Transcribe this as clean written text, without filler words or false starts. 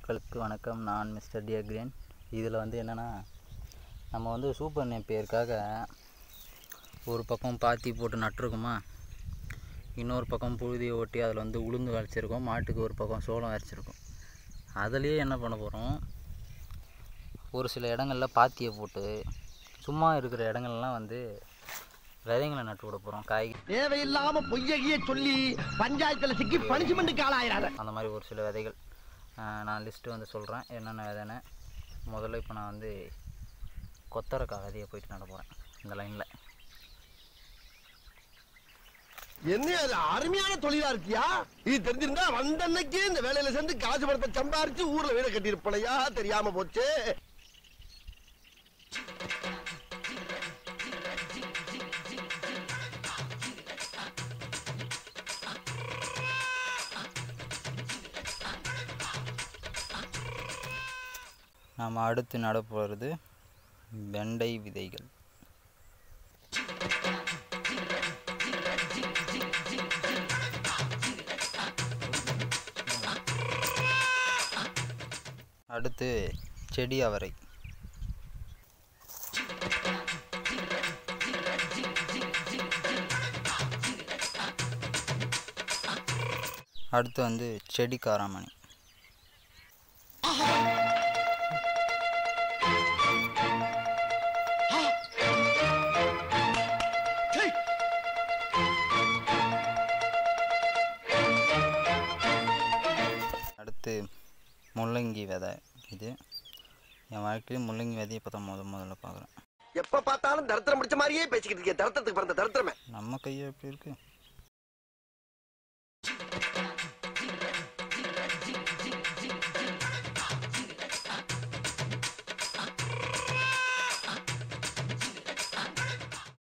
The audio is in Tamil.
மக்களுக்கு வணக்கம். நான் MR.D அக்ரேன். இதில் வந்து என்னென்னா, நம்ம வந்து சூப்பர் நேப்பியருக்காக ஒரு பக்கம் பாத்தி போட்டு நட்டுருக்குமா, இன்னொரு பக்கம் புழுதியை ஓட்டி அதில் வந்து உளுந்து வரைச்சிருக்கோம், மாட்டுக்கு ஒரு பக்கம் சோளம் வரைச்சிருக்கோம். அதுலேயே என்ன பண்ண போகிறோம், ஒரு சில இடங்களில் பாத்தியை போட்டு சும்மா இருக்கிற இடங்கள்லாம் வந்து விதைங்களை நட்டு விட போகிறோம். காய் தேவையில்லாம பொய்யகிய சொல்லி பஞ்சாயத்தில் சிக்கி பனிஷ்மெண்ட்டுக்கு ஆளாயிராரு. அந்த மாதிரி ஒரு சில விதைகள் நான் லிஸ்ட்டு வந்து சொல்கிறேன் என்னென்ன விதைன்னு. முதல்ல இப்போ நான் வந்து கொத்தரக்காய் விதையை போயிட்டு நட போகிறேன் இந்த லைனில். என்ன அது அருமையான தொழிலா இருக்கியா? இது தெரிஞ்சிருந்தா வந்த அன்னைக்கு இந்த வேலையில சேர்ந்து காசு பணத்தை சம்பாரிச்சு ஊர்ல வீட கட்டியிருப்பலையா, தெரியாம போச்சு. நாம் அடுத்து நட போகிறது வெண்டை விதைகள். அடுத்து செடி அவரை. அடுத்து வந்து செடி காராமணி. அடுத்து முள்ளங்கி விதை. இது என் வாழ்க்கையில் முள்ளங்கி விதையை இப்போ தான் முதல்ல பார்க்குறேன். எப்ப பார்த்தாலும் தரித்திரம் பிடிச்ச மாதிரியே பேசிக்கிட்டு இருக்கேன். தரித்திரத்துக்கு பிறந்த தரித்திரமே. நம்ம கையை எப்படி இருக்கு.